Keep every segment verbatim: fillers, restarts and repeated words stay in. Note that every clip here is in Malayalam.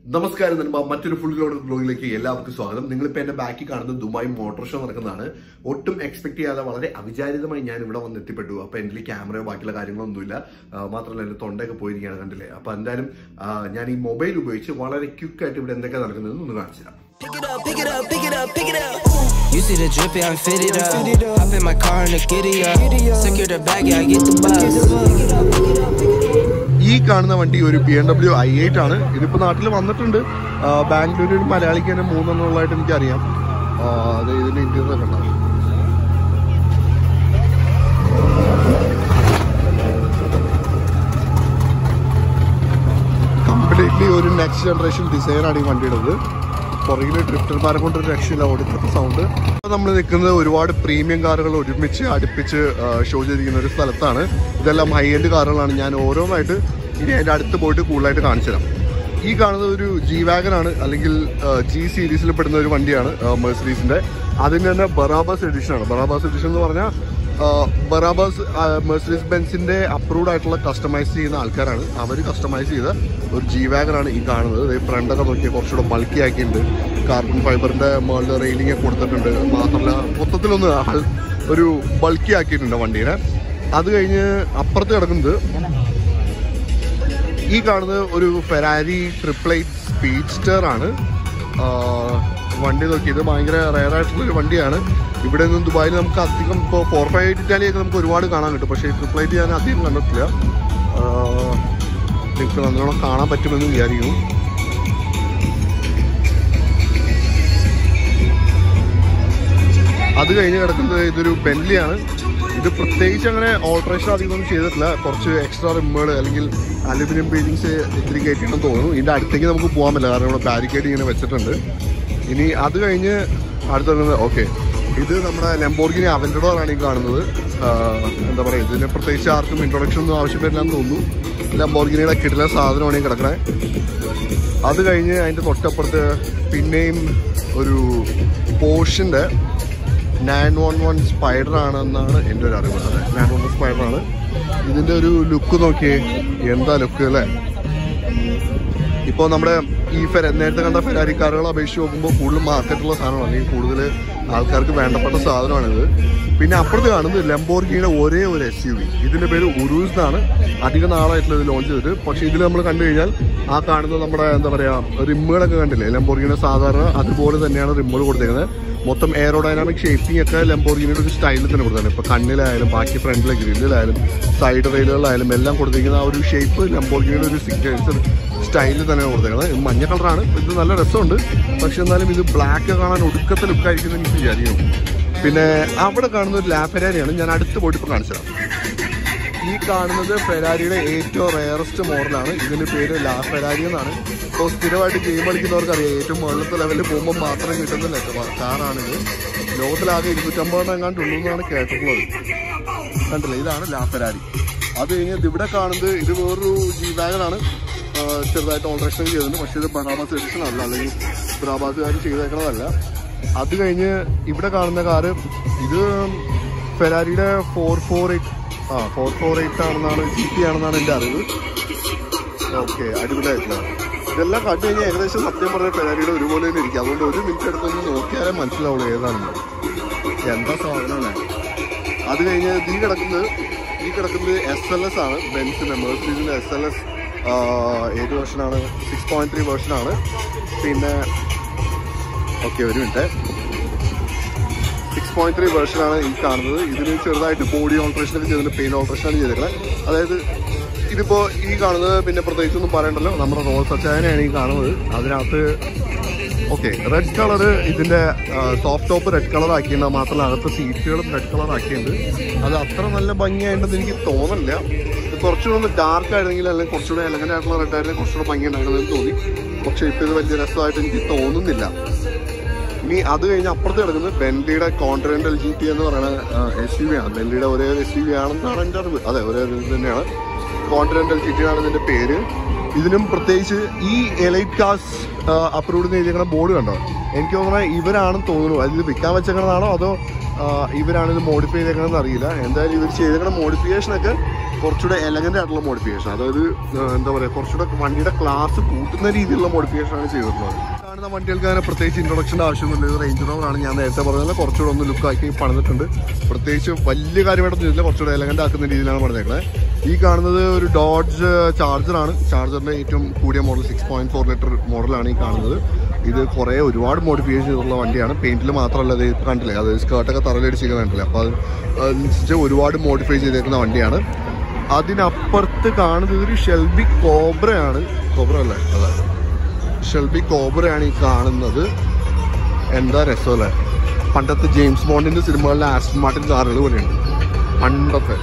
നമസ്കാരം നന്മ മറ്റൊരു ഫുൾ ലോഡ് ബ്ലോഗിലേക്ക് എല്ലാവർക്കും സ്വാഗതം. നിങ്ങളിപ്പോൾ എന്റെ ബാക്കിൽ കാണുന്നത് ദുബായ് മോട്ടോർ ഷോ നടക്കുന്നതാണ്. ഒട്ടും എക്സ്പെക്ട് ചെയ്യാതെ വളരെ അവിചാരിതമായി ഞാൻ ഇവിടെ വന്ന് എത്തിപ്പെട്ടു. അപ്പൊ എൻ്റെ ക്യാമറയോ ബാക്കിയുള്ള കാര്യങ്ങളൊന്നുമില്ല, മാത്രമല്ല എൻ്റെ തൊണ്ടയൊക്കെ പോയിരിക്കുകയാണ്, കണ്ടില്ലേ. അപ്പൊ എന്തായാലും ഞാൻ ഈ മൊബൈൽ ഉപയോഗിച്ച് വളരെ ക്വിക്കായിട്ട് ഇവിടെ എന്തൊക്കെ നടക്കുന്നതെന്ന് ഒന്ന് കാണിച്ചു തരാം. Pick it up, pick it up, pick it up, pick it up. You see the drip, I'm fitted up. Hop in my car and the giddy up. Secure the bag, yeah, I get the bus. ഈ കാണുന്ന വണ്ടി ഒരു B M W i eight ആണ്. ഇതിപ്പോ നാട്ടിൽ വന്നിട്ടുണ്ട്. ബാംഗ്ലൂരിൽ ഒരു മലയാളിക്ക് തന്നെ മൂന്നെണ്ണമുള്ളതായിട്ട് എനിക്കറിയാം. അത് ഇതിന്റെ ഇന്റീരിയർ ഒക്കെ ഉണ്ടാവും. കംപ്ലീറ്റ്ലി ഒരു നെക്സ്റ്റ് ജനറേഷൻ ഡിസൈനാണ് ഈ വണ്ടിയുടേത്. പുറകിൽ ഡ്രിഫ്റ്റർമാരെ കൊണ്ടൊരു രക്ഷയില്ല, ഓടിക്കുന്ന സൗണ്ട്. നമ്മൾ നിൽക്കുന്നത് ഒരുപാട് പ്രീമിയം കാറുകൾ ഒരുമിച്ച് അടുപ്പിച്ച് ഷോ ചെയ്തിരിക്കുന്ന ഒരു സ്ഥലത്താണ്. ഇതെല്ലാം ഹൈ എൻഡ് കാറുകളാണ്. ഞാൻ ഓരോന്നായിട്ട് ഇനി അതിൻ്റെ അടുത്ത് പോയിട്ട് കൂടുതലായിട്ട് കാണിച്ചു തരാം. ഈ കാണുന്നത് ഒരു ജി വാഗൺ ആണ്, അല്ലെങ്കിൽ ജി സീരീസിൽ പെടുന്ന ഒരു വണ്ടിയാണ് മെഴ്സഡീസിൻ്റെ. അതിന് തന്നെ ബറാബാസ് എഡിഷൻ ആണ്. ബറാബാസ് എഡിഷൻ എന്ന് പറഞ്ഞാൽ ബറാബാസ് മെഴ്സഡീസ് ബെൻസിന്റെ അപ്രൂവ്ഡ് ആയിട്ടുള്ള കസ്റ്റമൈസ് ചെയ്യുന്ന ആൾക്കാരാണ്. അവർ കസ്റ്റമൈസ് ചെയ്ത ഒരു ജി വാഗൺ ആണ് ഈ കാണുന്നത്. ഫ്രണ്ടൊക്കെ നോക്കിയാൽ കുറച്ചുകൂടെ ബൾക്കി ആക്കിയിട്ടുണ്ട്. കാർബൺ ഫൈബറിന്റെ മുകളിൽ റെയിലിംഗ് ഒക്കെ കൊടുത്തിട്ടുണ്ട്. മാത്രമല്ല മൊത്തത്തിലൊന്ന് ഒരു ബൾക്കി ആക്കിയിട്ടുണ്ട് വണ്ടീനെ. അത് കഴിഞ്ഞ് അപ്പുറത്ത് കിടക്കുന്നത് ഈ കാണുന്നത് ഒരു ഫെരാരി ട്രിപ്പിൾ എയ്റ്റ് സ്പീഡ്സ്റ്റർ ആണ്. വണ്ടി നോക്കിയത് ഭയങ്കര റെയർ ആയിട്ടുള്ളൊരു വണ്ടിയാണ്. ഇവിടെ നിന്നും ദുബായിൽ നമുക്ക് അധികം ഇപ്പോൾ ഫോർ ഫൈവ് എയ്റ്റ് ഇറ്റാലിയൊക്കെ നമുക്ക് ഒരുപാട് കാണാൻ കിട്ടും. പക്ഷേ ട്രിപ്പിൾ എയ്റ്റ് ഞാൻ അധികം കണ്ടിട്ടില്ല. നിങ്ങൾക്ക് നല്ലോണം കാണാൻ പറ്റുമെന്ന് വിചാരിക്കുന്നു. അത് കഴിഞ്ഞ് കിടക്കുന്നത് ഇതൊരു ബെൻലിയാണ്. ഇത് പ്രത്യേകിച്ച് അങ്ങനെ ഓൾട്രേഷൻ അധികമൊന്നും ചെയ്തിട്ടില്ല. കുറച്ച് എക്സ്ട്രാ റിമ്മുകൾ അല്ലെങ്കിൽ അലുമിനിയം ബീഡിങ്സ് ഇത്തിരി കയറ്റിയിട്ടുണ്ടെന്ന് തോന്നുന്നു. ഇതിൻ്റെ അടുത്തേക്ക് നമുക്ക് പോകാൻ പറ്റില്ല, കാരണം ഇവിടെ ബാരിക്കേഡ് ഇങ്ങനെ വെച്ചിട്ടുണ്ട്. ഇനി അത് കഴിഞ്ഞ് അടുത്തുള്ളത് ഓക്കെ, ഇത് നമ്മുടെ ലംബോർഗിനി അവൻറ്റഡോറാണ് ഈ കാണുന്നത്. എന്താ പറയുക, ഇതിന് പ്രത്യേകിച്ച് ആർക്കും ഇൻട്രൊഡക്ഷൻ ഒന്നും ആവശ്യം വരില്ലെന്ന് തോന്നുന്നു. ലംബോർഗിനിയുടെ കിട്ടുന്ന സാധനമാണ് ഈ കിടക്കണേ. അത് കഴിഞ്ഞ് അതിൻ്റെ തൊട്ടപ്പുറത്ത് പിന്നെയും ഒരു പോർഷിൻ്റെ നയൻ വൺ വൺ സ്പൈഡർ ആണെന്നാണ് എൻ്റെ ഒരു അറിവ്. അതെ, നയൻ വൺ വൺ സ്പൈഡർ ആണ്. ഇതിൻ്റെ ഒരു ലുക്ക് നോക്കിയേ, എന്താ ലുക്ക് അല്ലേ. ഇപ്പോൾ നമ്മുടെ ഈ ഫെര നേരത്തെ കണ്ട ഫെരാരി കാറുകളെ അപേക്ഷിച്ച് നോക്കുമ്പോൾ കൂടുതൽ മാർക്കറ്റുള്ള സാധനമാണ്, അല്ലെങ്കിൽ കൂടുതൽ ആൾക്കാർക്ക് വേണ്ടപ്പെട്ട സാധനമാണിത്. പിന്നെ അപ്പുറത്ത് കാണുന്നത് ലംബോർഗിനിയുടെ ഒരേ ഒരു എസ് യു വി. ഇതിൻ്റെ പേര് ഉറൂസ് എന്നാണ്. അധികം നാളായിട്ടുള്ള ഇത് ലോഞ്ച് ചെയ്തിട്ട്. പക്ഷേ ഇതിൽ നമ്മൾ കണ്ടു കഴിഞ്ഞാൽ ആ കാണുന്നത് നമ്മുടെ എന്താ പറയുക റിമ്മുകളൊക്കെ കണ്ടില്ലേ, ലംബോർഗിനിയുടെ സാധാരണ അതുപോലെ തന്നെയാണ് റിമ്മുകൾ കൊടുത്തേക്കുന്നത്. മൊത്തം എയറോഡൈനാമിക് ഷേപ്പിംഗ് ഒക്കെ ലംബോർഗിനിയുടെ ഒരു സ്റ്റൈലിൽ തന്നെ കൊടുത്തതാണ്. ഇപ്പോൾ കണ്ണിലായാലും ബാക്കി ഫ്രണ്ടിലെ ഗ്രില്ലിലായാലും സൈഡ് റെയിലുകളിലായാലും എല്ലാം കൊടുത്തിരിക്കുന്ന ആ ഒരു ഷേപ്പ് ലംബോർഗിനിയുടെ ഒരു സിഗ്നേച്ചർ സ്റ്റൈലിൽ തന്നെയാണ് കൊടുത്തേക്കുന്നത്. ഇത് മഞ്ഞ കളറാണ്. ഇത് നല്ല രസമുണ്ട്. പക്ഷെ എന്നാലും ഇത് ബ്ലാക്ക് കാണാൻ ഒടുക്കത്തെ ലുക്കായിരിക്കും എനിക്ക് വിചാരിക്കുന്നു. പിന്നെ അവിടെ കാണുന്ന ഒരു ലാ ഫെരാരിയാണ്. ഞാൻ അടുത്ത് പോയിട്ട് ഇപ്പോൾ കാണിച്ചു തരാം. ഈ കാണുന്നത് ഫെരാരിയുടെ ഏറ്റവും റെയറസ്റ്റ് മോഡലാണ്. ഇതിൻ്റെ പേര് ലാ ഫെരാരി എന്നാണ്. ഇപ്പോൾ സ്ഥിരമായിട്ട് ഗെയിം കളിക്കുന്നവർക്കറിയാം, ഏറ്റവും മുകളിലത്തെ ലെവലിൽ പോകുമ്പോൾ മാത്രം കിട്ടുന്ന കാറാണിത്. ലോകത്തിലാകെ ഇരുന്നൂറ്റമ്പതെണ്ണം എങ്ങാണ്ടുള്ളൂ എന്നാണ് കേട്ടിട്ടുള്ളത്. കണ്ടില്ലേ, ഇതാണ് ലാ ഫെരാരി. അത് കഴിഞ്ഞ് ഇവിടെ കാണുന്നത് ഇത് വേറൊരു ജി വാഗണാണ്. ചെറുതായിട്ട് ഓൾട്രേഷൻ ചെയ്തിട്ടുണ്ട്. പക്ഷേ ഇത് ബറാബാസ് എഡിഷൻ അല്ല, അല്ലെങ്കിൽ ബറാബാസുകാർ ചെയ്തേക്കണതല്ല. അത് കഴിഞ്ഞ് ഇവിടെ കാണുന്ന കാറ് ഇത് ഫെരാരിയുടെ ഫോർ ഫോർ എയ്റ്റ് ആ ഫോർ ഫോർ എയ്റ്റ് ആണെന്നാണ്, ജി പി ആണെന്നാണ് എൻ്റെ അറിവ്. ഓക്കെ, അടിപൊളിയായിട്ടുള്ള ഇതെല്ലാം കണ്ടു കഴിഞ്ഞാൽ ഏകദേശം സത്യം പറഞ്ഞാൽ ഫെരാരിയുടെ ഒരുപോലെ തന്നെ ഇരിക്കും. അതുകൊണ്ട് ഒരു മിനിറ്റ് എടുത്തൊന്ന് നോക്കിയാലേ മനസ്സിലാവുള്ളൂ ഏതാണെന്ന്. എന്താ സാധനമാണ്. അത് കഴിഞ്ഞ് ഈ കിടക്കുന്നത് ഈ കിടക്കുന്നത് എസ് എൽ എസ് ആണ്. ബെൻസിൻ്റെ മെഴ്സഡീസിൻ്റെ എസ് എൽ എസ് ഏത് വേർഷനാണ്? സിക്സ് പോയിന്റ് ത്രീ വേർഷനാണ്. പിന്നെ ഓക്കെ ഒരു മിനിറ്റ് സിക്സ് പോയിന്റ് ത്രീ വേർഷനാണ് ഈ കാണുന്നത്. ഇതിന് ചെറുതായിട്ട് ബോഡി ഓൾട്രേഷനൊക്കെ ചെയ്തിട്ടുണ്ട്, പെയിന്റ് ഓൾട്രേഷനാണ് ചെയ്തേക്കുന്നത്. അതായത് ഇതിപ്പോൾ ഈ കാണുന്നത് പിന്നെ പ്രത്യേകിച്ചൊന്നും പറയണ്ടല്ലോ, നമ്മുടെ റോൾസ് അച്ചായനെയാണ് ഈ കാണുന്നത്. അതിനകത്ത് ഓക്കെ റെഡ് കളർ, ഇതിൻ്റെ സോഫ്റ്റ് ടോപ്പ് റെഡ് കളർ ആക്കിയിട്ടുണ്ട്. മാത്രമല്ല അകത്ത് സീറ്റുകളും റെഡ് കളർ ആക്കിയിട്ടുണ്ട്. അത് അത്ര നല്ല ഭംഗിയായിട്ടുണ്ടെന്ന് എനിക്ക് തോന്നില്ല. കുറച്ചുകൂടെ ഒന്ന് ഡാർക്ക് ആയിരുന്നെങ്കിൽ, അല്ലെങ്കിൽ കുറച്ചുകൂടെ എലഗൻ്റ് ആയിട്ടുള്ള റെഡ് ആയിരുന്നെങ്കിൽ കുറച്ചുകൂടെ ഭംഗി ഉണ്ടായിരുന്നെന്ന് തോന്നി. പക്ഷേ ഇപ്പോൾ ഇത് വലിയ രസമായിട്ട് എനിക്ക് തോന്നുന്നില്ല. ഇനി അത് കഴിഞ്ഞ് അപ്പുറത്ത് കിടക്കുന്നത് ബെൻലിയുടെ കോണ്ടിനെന്റൽ ജി ടി എന്ന് പറയുന്ന എസ് യു വി ആണ്. ബെൻലിയുടെ ഒരേ ഒരു എസ് യു വി ആണെന്നാണ് എൻ്റെ അറിവ്. അതെ, ഒരേ ഒരു ഇത് തന്നെയാണ്. കോണ്ടിനെന്റൽ ജി ടി ആണ് ഇതിൻ്റെ പേര്. ഇതിനും പ്രത്യേകിച്ച് ഈ എലൈറ്റ് കാസ് അപ്രൂവ്ഡ് ചെയ്തിരിക്കുന്ന ബോർഡ് കണ്ടോ, എനിക്ക് തോന്നുന്നത് ഇവരാണെന്ന് തോന്നുന്നു. അത് വിൽക്കാൻ വെച്ചേക്കണതാണോ അതോ ഇവരാണ് ഇത് മോഡിഫൈ ചെയ്തേക്കണമെന്ന് അറിയില്ല. എന്തായാലും ഇവർ ചെയ്തേക്കുന്ന മോഡിഫിക്കേഷനൊക്കെ കുറച്ചുകൂടെ എലഗൻ്റ് ആയിട്ടുള്ള മോഡിഫിക്കേഷൻ, അതായത് എന്താ പറയുക, കുറച്ചുകൂടെ വണ്ടിയുടെ ക്ലാസ് കൂട്ടുന്ന രീതിയിലുള്ള മോഡിഫിക്കേഷനാണ് ചെയ്തിട്ടുള്ളത്. കാണുന്ന വണ്ടികൾക്ക് അങ്ങനെ പ്രത്യേകിച്ച് ഇൻട്രൊഡക്ഷൻ്റെ ആവശ്യമൊന്നുമില്ല. ഇത് റേഞ്ച് റോവറാണ്, ഞാൻ നേരത്തെ പറഞ്ഞത് കുറച്ചുകൂടെ ഒന്ന് ലുക്കാക്കി പണിതിട്ടുണ്ട്. പ്രത്യേകിച്ച് വലിയ കാര്യമായിട്ടൊന്നും ഇല്ല, കുറച്ചുകൂടെ എലഗൻ്റ് ആക്കുന്ന രീതിയിലാണ് പണിതേക്കുന്നത്. ഈ കാണുന്നത് ഒരു ഡോഡ്ജ് ചാർജറാണ്. ചാർജറിൻ്റെ ഏറ്റവും കൂടിയ model six point four litre മോഡലാണ് ഈ കാണുന്നത്. ഇത് കുറേ ഒരുപാട് മോഡിഫിക്കേഷൻ ചെയ്തിട്ടുള്ള വണ്ടിയാണ്. പെയിൻറ്റിൽ മാത്രമല്ല, അത് കണ്ടില്ലേ, അത് സ്കേർട്ടൊക്കെ തറയിലടിച്ചിരിക്കുന്ന കണ്ടില്ലേ. അപ്പോൾ അത് അതനുസരിച്ച് ഒരുപാട് മോഡിഫൈ ചെയ്തേക്കുന്ന വണ്ടിയാണ്. അതിനപ്പുറത്ത് കാണുന്നത് ഒരു ഷെൽബി കോബ്രയാണ്. കോബ്ര അല്ലേ? അതെ, ഷെൽബി കോബ്രയാണ് ഈ കാണുന്നത്. എന്താ രസമല്ലേ, പണ്ടത്തെ ജെയിംസ് ബോണ്ടിൻ്റെ സിനിമകളിലെ ആസ്റ്റൺ മാർട്ടിൻ കാറുകൾ പോലെയുണ്ട് പണ്ടത്തെ.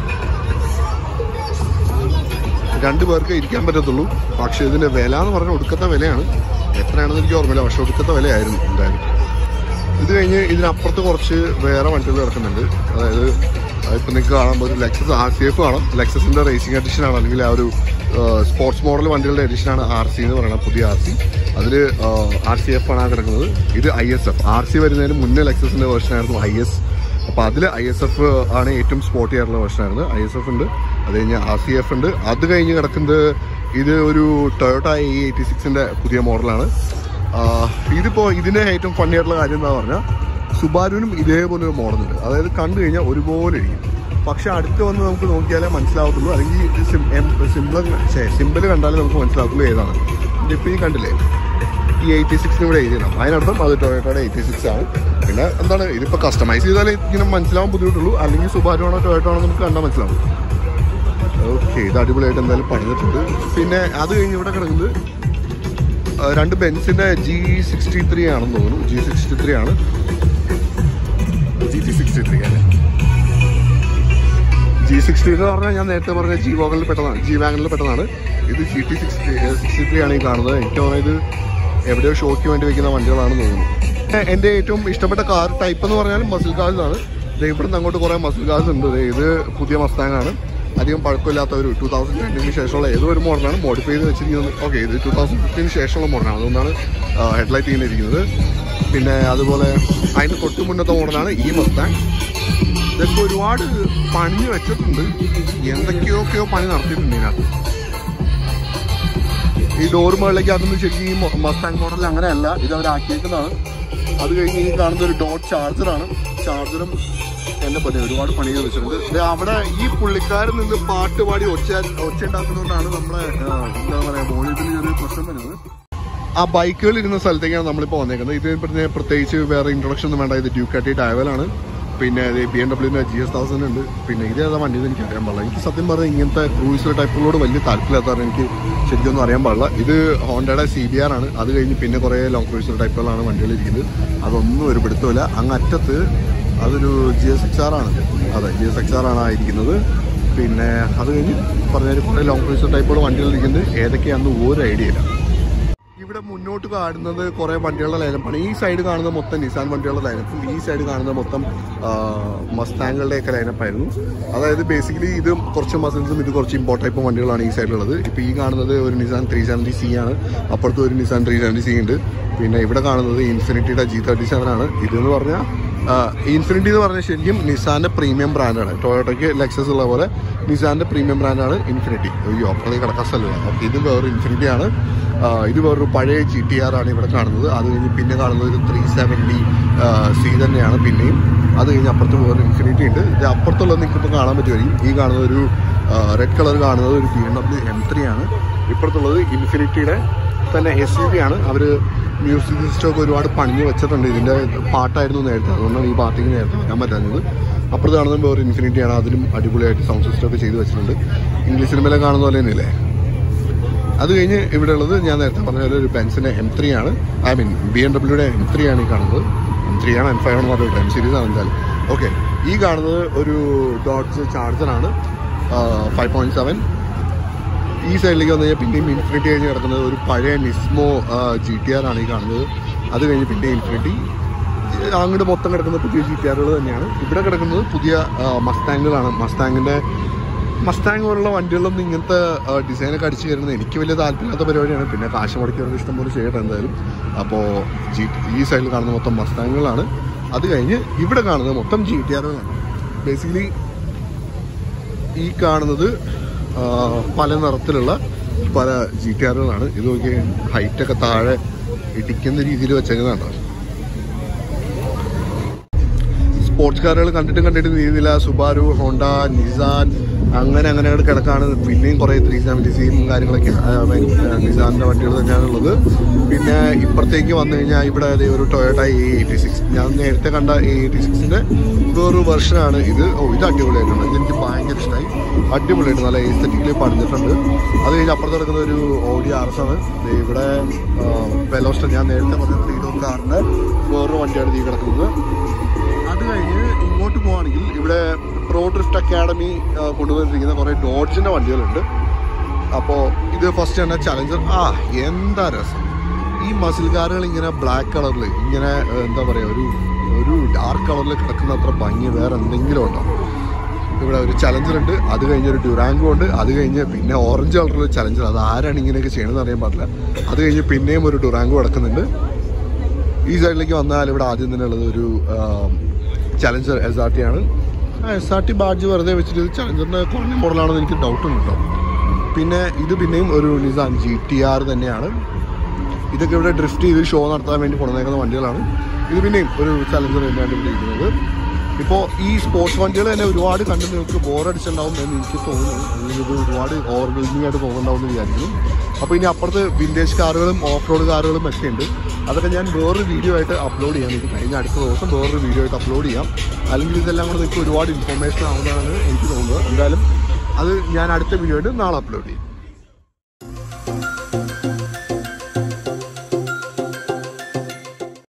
രണ്ടു പേർക്ക് ഇരിക്കാൻ പറ്റത്തുള്ളൂ. പക്ഷേ ഇതിൻ്റെ വില എന്ന് പറഞ്ഞാൽ ഒടുക്കത്തെ വിലയാണ്. എത്രയാണെന്ന് എനിക്ക് ഓർമ്മയില്ല, പക്ഷെ ഒടുക്കത്തെ വിലയായിരുന്നു എന്തായാലും. ഇത് കഴിഞ്ഞ് ഇതിനപ്പുറത്ത് കുറച്ച് വേറെ വണ്ടികൾ കിടക്കുന്നുണ്ട്. അതായത് ഇപ്പം നിങ്ങൾക്ക് കാണാൻ ഒരു ലെക്സസ് ആർ സി എഫ് കാണാം. ലെക്സസിൻ്റെ റേസിംഗ് എഡിഷനാണ്, അല്ലെങ്കിൽ ആ ഒരു സ്പോർട്സ് മോഡൽ വണ്ടികളുടെ എഡിഷനാണ് ആർ സി എന്ന് പറയുന്നത്, പുതിയ ആർ സി. അതിൽ ആർ സി എഫ് ആണ് കിടക്കുന്നത്. ഇത് I S F. R C വരുന്നതിന് മുന്നേ ലെക്സസിൻ്റെ വേർഷനായിരുന്നു ഐ എസ്. അപ്പോൾ അതിൽ ഐ എസ് എഫ് ആണ് ഏറ്റവും സ്പോർട്ടി ആയിട്ടുള്ള വേർഷനായിരുന്നു. ഐ എസ് എഫ് ഉണ്ട്, അത് കഴിഞ്ഞ് ആർ സി എഫ് ഉണ്ട്. അത് കഴിഞ്ഞ് കിടക്കുന്നത് ഇത് ഒരു ടൊയോട്ട എ എയ്റ്റി സിക്സിൻ്റെ പുതിയ മോഡലാണ്. ഇതിപ്പോൾ ഇതിൻ്റെ ഏറ്റവും ഫണ്ണി ആയിട്ടുള്ള കാര്യം എന്താ പറഞ്ഞാൽ, സുബാരുവിനും ഇതേപോലെ ഒരു മോഡലുണ്ട്. അതായത് കണ്ടു കഴിഞ്ഞാൽ ഒരുപോലെ ഇരിക്കും, പക്ഷെ അടുത്ത് വന്ന് നമുക്ക് നോക്കിയാലേ മനസ്സിലാവത്തുള്ളൂ, അല്ലെങ്കിൽ സിമ്പിൾ സിമ്പിൾ കണ്ടാലേ നമുക്ക് മനസ്സിലാവത്തുള്ളൂ ഏതാണ്. ഇപ്പോൾ ഈ കണ്ടില്ലേ, ഈ എയ്റ്റി സിക്സിന് ഇവിടെ എഴുതിയതാണ്, അതിനർത്ഥം അത് ടൊയോട്ടയുടെ എയ്റ്റി സിക്സ് ആണ്. പിന്നെ എന്താണ്, ഇതിപ്പോൾ കസ്റ്റമൈസ് ചെയ്താലേ ഇങ്ങനെ മനസ്സിലാവാൻ ബുദ്ധിമുട്ടുള്ളൂ, അല്ലെങ്കിൽ സുബാരു ആണോ ടൊയോട്ടോ ആണോ നമുക്ക് കണ്ടാൽ മനസ്സിലാവും. ഓക്കെ, ഇത് അടിപൊളിയായിട്ട് എന്തായാലും പണിതിട്ടുണ്ട്. പിന്നെ അത് കഴിഞ്ഞ് ഇവിടെ കിടക്കുന്നത് രണ്ട് ബെൻസിൻ്റെ ജി സിക്സ്റ്റി ത്രീ ആണെന്ന് തോന്നുന്നു. ജി സിക്സ്റ്റി ത്രീ ആണ്, ജി ജി സിക്സ്റ്റി ത്രീ ആണ്. ജി സിക്സ്റ്റി എന്ന് പറഞ്ഞാൽ ഞാൻ നേരത്തെ പറഞ്ഞ ജി വാഗണിൽ പെട്ടതാണ്, ജി വാഗണിൽ പെട്ടതാണ്. ഇത് G T sixty sixty three ആണ് ഈ കാണുന്നത്. എനിക്ക് തോന്നുന്നത് ഇത് എവിടെയോ ഷോയ്ക്ക് വേണ്ടി വയ്ക്കുന്ന വണ്ടികളാണെന്ന് തോന്നുന്നു. എൻ്റെ ഏറ്റവും ഇഷ്ടപ്പെട്ട കാർ ടൈപ്പ് എന്ന് പറഞ്ഞാൽ മസിൽ കാർസ് ആണ്. ഇവിടെ നിന്ന് അങ്ങോട്ട് കുറേ മസിൽ കാർസ് ഉണ്ട്. ഇത് പുതിയ മസ്താങ്ങാണ്, അധികം പഴക്കമില്ലാത്ത ഒരു ടൂ തൗസൻഡ് ട്വൻറ്റിന് ശേഷമുള്ള ഏതോ ഒരു മോഡലാണ്, മോഡിഫൈ ചെയ്ത് വെച്ചിരിക്കുന്നത്. ഓക്കെ, ഇത് ടൂ തൗസൻഡ് ഫിഫ്റ്റീന് ശേഷമുള്ള മോഡലാണ്, അതുകൊണ്ടാണ് ഹെഡ്ലൈറ്റ് ഇങ്ങനെ ഇരിക്കുന്നത്. പിന്നെ അതുപോലെ അതിന് തൊട്ട് മുന്നത്തെ മോഡലാണ് ഈ മസ്താങ്. ഇതൊക്കെ ഒരുപാട് പണി വെച്ചിട്ടുണ്ട്, എന്തൊക്കെയൊക്കെയോ പണി നടത്തിയിട്ടുണ്ട് ഇതിനകത്ത്. ഈ ഡോർ മുകളിലേക്ക് അതൊന്നും ശരിക്കും ഈ മസ്താങ് മോഡൽ അങ്ങനെയല്ല, ഇത് അവരാക്കിയേക്കുന്നതാണ്. അത് കഴിഞ്ഞ് ഈ കാണുന്ന ഒരു ഡോട്ട് ചാർജറാണ്. ചാർജറും എന്നെ പറ്റി ഒരുപാട് പണി ചെയ്ത് വെച്ചിട്ടുണ്ട്. അവിടെ ഈ പുള്ളിക്കാരിൽ നിന്ന് പാട്ട് പാടി ഒച്ച ഒച്ച ഉണ്ടാക്കുന്നതുകൊണ്ടാണ് നമ്മളെ എന്താ പറയുക മോണിറ്ററിൽ ഒരു പ്രശ്നം വരുന്നത്. ആ ബൈക്കുകൾ ഇരുന്ന സ്ഥലത്തേക്കാണ് നമ്മളിപ്പോൾ വന്നേക്കുന്നത്. ഇത് പിന്നെ പ്രത്യേകിച്ച് വേറെ ഇൻട്രൊഡക്ഷൻ ഒന്നും വേണ്ട. ഇത് ഡ്യൂക്കാറ്റി ടയവലാണ്. പിന്നെ ഇത് ബി എം ഡബ്ല്യൂൻ്റെ ജി എസ് തൗസൻഡ് ഉണ്ട്. പിന്നെ ഇതേതാ വണ്ടി എനിക്ക് അറിയാൻ പാടില്ല. എനിക്ക് സത്യം പറഞ്ഞാൽ ഇങ്ങനത്തെ ക്രൂയിസർ ടൈപ്പുകളോട് വലിയ താല്പര്യമില്ലാത്തതാണ്, എനിക്ക് ശരിക്കൊന്നും അറിയാൻ പാടില്ല. ഇത് ഹോണ്ടയുടെ സി ബി ആർ ആണ്. അത് കഴിഞ്ഞ് പിന്നെ കുറേ ലോങ് ക്രൂയിസർ ടൈപ്പുകളാണ് വണ്ടികളിരിക്കുന്നത്. അതൊന്നും ഒരു പിടുത്തമില്ല. അങ്ങ് അറ്റത്ത് അതൊരു ജി എസ് എക്സ് ആർ ആണ്. അതെ, ജി എസ് എക്സ് ആർ ആണ് ആയിരിക്കുന്നത്. പിന്നെ അത് കഴിഞ്ഞ് പറഞ്ഞാൽ കുറേ ലോങ് ക്രൂയിസർ ടൈപ്പുകൾ വണ്ടികളിരിക്കുന്നത്. ഏതൊക്കെയാണെന്ന് ഒരു ഐഡിയ ഇല്ല. ഇവിടെ മുന്നോട്ട് കാണുന്നത് കുറേ വണ്ടികളുടെ ലൈനപ്പാണ്. ഈ സൈഡ് കാണുന്നത് മൊത്തം നിസാൻ വണ്ടികളുടെ ലൈനപ്പും ഈ സൈഡ് കാണുന്നത് മൊത്തം മസ്താങ്ങളുടെയൊക്കെ ലൈനപ്പായിരുന്നു. അതായത് ബേസിക്കലി ഇത് കുറച്ച് മസിൽസും ഇത് കുറച്ച് ഇമ്പോർട്ട് ടൈപ്പ് വണ്ടികളാണ് ഈ സൈഡിലുള്ളത്. ഇപ്പോൾ ഈ കാണുന്നത് ഒരു നിസാൻ ത്രീ സെവൻറ്റി സി ആണ്, അപ്പുറത്ത് ഒരു നിസാൻ ത്രീ സെവൻറ്റി സി ഉണ്ട്. പിന്നെ ഇവിടെ കാണുന്നത് ഇൻഫിനിറ്റിയുടെ ജി തേർട്ടി സെവൻ ആണ്. ഇതെന്ന് പറഞ്ഞാൽ ഇൻഫിനിറ്റി എന്ന് പറഞ്ഞാൽ ശരിക്കും നിസാൻ്റെ പ്രീമിയം ബ്രാൻഡാണ്. ടൊയോട്ടയ്ക്ക് ലെക്സസ് ഉള്ള പോലെ നിസാൻ്റെ പ്രീമിയം ബ്രാൻഡാണ് ഇൻഫിനിറ്റി. അയ്യോ, അപ്പുറത്തേക്ക് കിടക്കാൻ സ്ഥലമില്ല. അപ്പോൾ ഇത് വേറൊരു ഇൻഫിനിറ്റി ആണ്. ഇത് വേറൊരു പഴയ ജി ടി ആർ ആണ് ഇവിടെ കാണുന്നത്. അത് കഴിഞ്ഞ് പിന്നെ കാണുന്നത് ഒരു ത്രീ സെവൻറ്റി സി തന്നെയാണ് പിന്നെയും. അത് കഴിഞ്ഞ് അപ്പുറത്ത് വേറെ ഇൻഫിനിറ്റി ഉണ്ട്. ഇത് അപ്പുറത്തുള്ളത് നിങ്ങൾക്കിപ്പോൾ കാണാൻ പറ്റുമായിരിക്കും. ഈ കാണുന്നത് ഒരു റെഡ് കളർ കാണുന്നത് ഒരു B M W M three ആണ്. ഇപ്പുറത്തുള്ളത് ഇൻഫിനിറ്റിയുടെ തന്നെ എസ് യു വി ആണ്. അവർ മ്യൂസിക് സിസ്റ്റമൊക്കെ ഒരുപാട് പണിഞ്ഞ് വെച്ചിട്ടുണ്ട്. ഇതിൻ്റെ പാട്ടായിരുന്നു നേരത്തെ, അതുകൊണ്ടാണ് ഈ പാർട്ടിക്ക് നേരത്തെ വരാൻ പറ്റാഞ്ഞത്. അപ്പുറത്ത് കാണുന്നത് വേറെ ഇൻഫിനിറ്റി ആണ്. അതിലും അടിപൊളിയായിട്ട് സൗണ്ട് സിസ്റ്റമൊക്കെ ചെയ്ത് വെച്ചിട്ടുണ്ട്. ഇംഗ്ലീഷ് സിനിമയിലെ കാണുന്ന പോലെ തന്നെയല്ലേ. അത് കഴിഞ്ഞ് ഇവിടെ ഉള്ളത് ഞാൻ നേരത്തെ പറഞ്ഞ പോലെ ഒരു ബെൻസിൻ്റെ എം ത്രീ ആണ്. ഐ മീൻ ബി എം ഡബ്ല്യൂയുടെ എം ത്രീ ആണ് ഈ കാണുന്നത്. എം ത്രീ ആണ്, എം ഫൈവ് ആണെന്ന് പറഞ്ഞിട്ട് എം സീരീസ് ആണ് എന്തായാലും. ഓക്കെ, ഈ കാണുന്നത് ഒരു ഡോട്ട്സ് ചാർജറാണ്, ഫൈവ് പോയിൻറ്റ് സെവൻ. ഈ സൈഡിലേക്ക് വന്നു കഴിഞ്ഞാൽ പിന്നെയും ഇൻഫിനിറ്റി കഴിഞ്ഞ് കിടക്കുന്നത് ഒരു പഴയ നിസ്മോ ജി ടി ആർ ആണ് ഈ കാണുന്നത്. അത് കഴിഞ്ഞ് പിന്നെ ഇൻഫിനിറ്റി. അങ്ങോട്ട് മൊത്തം കിടക്കുന്നത് പുതിയ ജി ടി ആറുകൾ തന്നെയാണ്. ഇവിടെ കിടക്കുന്നത് പുതിയ മസ്താങ്ങുകളാണ്. മസ്താങ്ങിൻ്റെ മസ്താങ് പോലുള്ള വണ്ടികളിലൊന്നും ഇങ്ങനത്തെ ഡിസൈനൊക്കെ അടിച്ച് കയറുന്നത് എനിക്ക് വലിയ താല്പര്യമില്ലാത്ത പരിപാടിയാണ്. പിന്നെ കാശ് മുടക്കിയവർക്ക് ഇഷ്ടംപോലെ ചെയ്യട്ടെ എന്തായാലും. അപ്പോൾ ജി ഈ സൈഡിൽ കാണുന്ന മൊത്തം മസ്താങ്ങുകളാണ്. അത് കഴിഞ്ഞ് ഇവിടെ കാണുന്നത് മൊത്തം ജി ടി ആറുകളാണ്. ബേസിക്കലി ഈ കാണുന്നത് പല നിറത്തിലുള്ള പല ജി ടി ആറുകളാണ്. ഇത് നോക്കി ഹൈറ്റൊക്കെ താഴെ ഇടിക്കുന്ന രീതിയിൽ വെച്ചേക്കുന്നതാണ്. സ്പോർട്സ് കാറുകൾ കണ്ടിട്ടും കണ്ടിട്ട് നീതില്ല. സുബാരു, ഹോണ്ട, നിസാൻ അങ്ങനെ അങ്ങനെ കിടക്കാണ്. പിന്നെയും കുറേ ത്രീ സെവൻറ്റി സിയും കാര്യങ്ങളൊക്കെ നിസാനിൻ്റെ വണ്ടികൾ തന്നെയാണുള്ളത്. പിന്നെ ഇപ്പുറത്തേക്ക് വന്നു കഴിഞ്ഞാൽ ഇവിടെ ഒരു ടൊയോട്ട എ എയ്റ്റി സിക്സ്, ഞാൻ നേരത്തെ കണ്ട എ എയ്റ്റി സിക്സിൻ്റെ വേറൊരു വെർഷനാണ് ഇത്. ഓ ഇത് അടിപൊളിയായിട്ടുണ്ട്. ഇതെനിക്ക് ഭയങ്കര ഇഷ്ടമായി. അടിപൊളിയായിട്ട് നല്ല എസ്തെറ്റിക്കലി പണിഞ്ഞിട്ടുണ്ട്. അത് കഴിഞ്ഞ് അപ്പുറത്ത് കിടക്കുന്ന ഒരു ഓഡി ആർ എസ് ആണ്. ഇവിടെ വെലോസ്റ്റർ, ഞാൻ നേരത്തെ പറഞ്ഞ ത്രീ ഡോർ കാറിൻ്റെ വേറൊരു വണ്ടിയാണ് ഈ കിടക്കുന്നത്. അത് കഴിഞ്ഞ് ഇങ്ങോട്ട് പോവുകയാണെങ്കിൽ ഇവിടെ പ്രോ ഡ്രിഫ്റ്റ് അക്കാഡമി കൊണ്ടുവന്നിരിക്കുന്ന കുറേ ഡോഡ്ജിൻ്റെ വണ്ടികളുണ്ട്. അപ്പോൾ ഇത് ഫസ്റ്റ് തന്നെ ചലഞ്ചർ. ആ എന്താ രസം! ഈ മസിൽ കാറുകൾ ഇങ്ങനെ ബ്ലാക്ക് കളറിൽ ഇങ്ങനെ എന്താ പറയുക, ഒരു ഒരു ഡാർക്ക് കളറിൽ കിടക്കുന്ന അത്ര ഭംഗി വേറെ എന്തെങ്കിലും ഉണ്ടോ? ഇവിടെ ഒരു ചലഞ്ചർ ഉണ്ട്, അത് കഴിഞ്ഞ് ഒരു ഡ്യൂറാങ്കോ ഉണ്ട്, അത് കഴിഞ്ഞ് പിന്നെ ഓറഞ്ച് കളറിലുള്ള ചലഞ്ചർ. അത് ആരാണ് ഇങ്ങനെയൊക്കെ ചെയ്യണമെന്ന് അറിയാൻ പാടില്ല. അത് കഴിഞ്ഞ് പിന്നെയും ഒരു ഡ്യൂറാങ്കോ കിടക്കുന്നുണ്ട്. ഈ സൈഡിലേക്ക് വന്നാൽ ഇവിടെ ആദ്യം തന്നെ ഉള്ളത് ഒരു ചലഞ്ചർ എസ് ആർ ടി ആണ്. ആ എസ് ആർ ടി ബാഡ്ജ് വെറുതെ വെച്ചിട്ട് ഇത് ചലഞ്ചറിൻ്റെ കുറഞ്ഞ മോഡലാണെന്ന് എനിക്ക് ഡൗട്ടുണ്ട് കേട്ടോ. പിന്നെ ഇത് പിന്നെയും ഒരു നിസാൻ ജി ടി ആർ തന്നെയാണ്. ഇതൊക്കെ ഇവിടെ ഡ്രിഫ്റ്റ് ചെയ്ത് ഷോ നടത്താൻ വേണ്ടി കൊണ്ടുവന്നേക്കുന്ന വണ്ടികളാണ്. ഇത് പിന്നെയും ഒരു ചലഞ്ചർ തന്നെയാണ് ഇവിടെ ഇരിക്കുന്നത്. ഇപ്പോൾ ഈ സ്പോർട്സ് വണ്ടികൾ തന്നെ ഒരുപാട് കണ്ട് നിങ്ങൾക്ക് ബോറടിച്ചിട്ടുണ്ടാവും എന്ന് എനിക്ക് തോന്നുന്നു. അല്ലെങ്കിൽ ഇത് ഒരുപാട് ഓവർ വെൽമിംഗ് ആയിട്ട് തോന്നുന്നുണ്ടാവും എന്ന് വിചാരിക്കുന്നു. അപ്പോൾ ഇനി അപ്പുറത്ത് വിൻറ്റേജ് കാറുകളും ഓഫ് റോഡ് കാറുകളും ഒക്കെ ഉണ്ട്. അതൊക്കെ ഞാൻ വേറൊരു വീഡിയോ ആയിട്ട് അപ്ലോഡ് ചെയ്യാം. എനിക്ക് കഴിഞ്ഞ അടുത്ത ദിവസം വേറൊരു വീഡിയോ ആയിട്ട് അപ്ലോഡ് ചെയ്യാം. അല്ലെങ്കിൽ ഇതെല്ലാം കൂടെ നിങ്ങൾക്ക് ഒരുപാട് ഇൻഫോർമേഷൻ ആവുന്നതാണ് എനിക്ക് തോന്നുന്നത്. എന്തായാലും അത് ഞാൻ അടുത്ത വീഡിയോ ആയിട്ട് നാളെ അപ്ലോഡ് ചെയ്യും.